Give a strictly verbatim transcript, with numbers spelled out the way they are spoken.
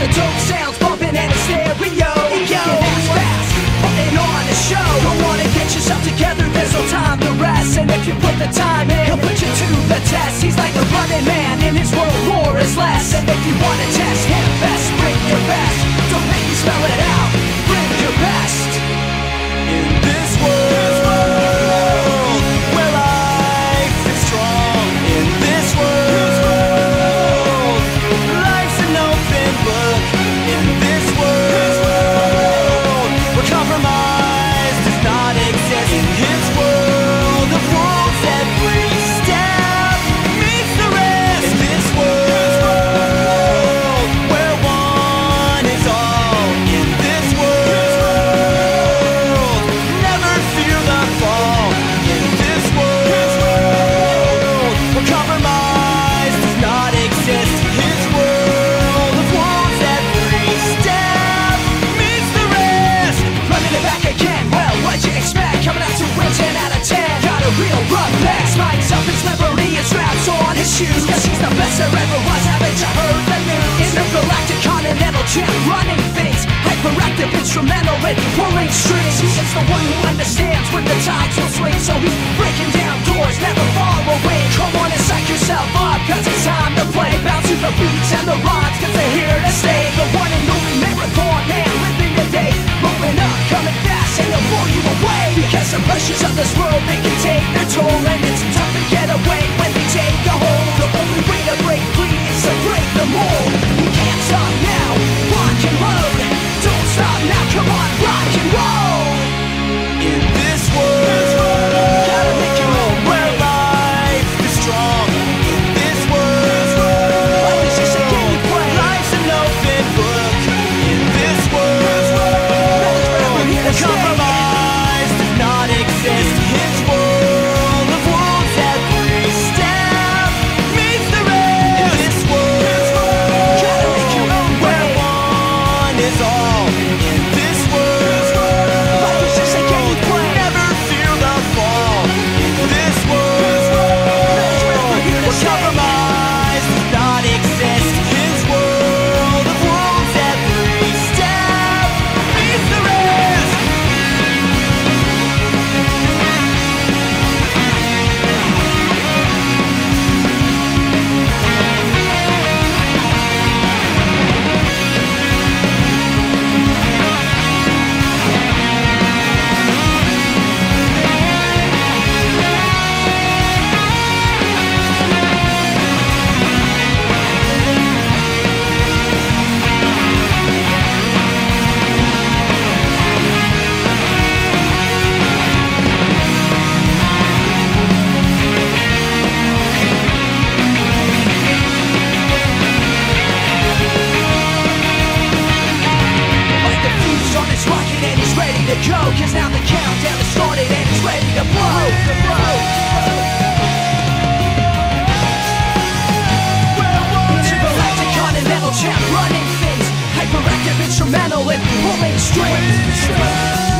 the dope sounds bumping in the stereo. It's fast, putting on a show. Don't wanna get yourself together, there's no time to rest. And if you put the time in, he'll put you to the test. He's like a running man, in his world war is less. And if you wanna test him best, bring your best. Don't make me spell it out, bring your best. In this world, where life is strong. In this world, life's an open book. In this world, where compromise does not exist. In his world of rules, every step meets the rest. In this world, where one is all. In this world, never fear the fall. In this world, where compromise does not exist. His world of rules, every step meets the rest. Running it back again, well, what'd you expect? Coming out to win ten out of ten. Got a real rough neck. Spikes up his memory and straps on his shoes. Cause he's the best there ever was, haven't you heard the news? Intergalactic continental champ, running things. Hyperactive, instrumental in pulling strings. He is the one who understands when the tides will swing. So he's breaking down doors, never far away. Come on and psych yourself up, cause it's time to play. Bounce to the beats and the rhymes, cause they're here to stay. The one and only marathon man, living the day. Moving up, coming fast, and they'll blow you away. Because the pressures of this world, they can take their toll. And it's tough to get away when they take a hold. The only way to break free is to break the mold. We can't stop now, rock and load. Don't stop now, come on, rock and roll. In this world, gotta make your own where life is strong. In this world, life is just a game you play. Life's an open book. In this world, where compromise does not exist. His world of rules, every step meets the rest. In this world, gotta make your own where one is all. In this world, life is just a game you play. Never fear the fall. In this world, where compromise does not exist. His world of rules, every step meets the rest. Like the fuse on his rocket and he's ready to go. Cause now the countdown has started and he's ready to blow. To blow. Intergalactic continental champ, running things. Hyperactive, instrumental in pulling strings.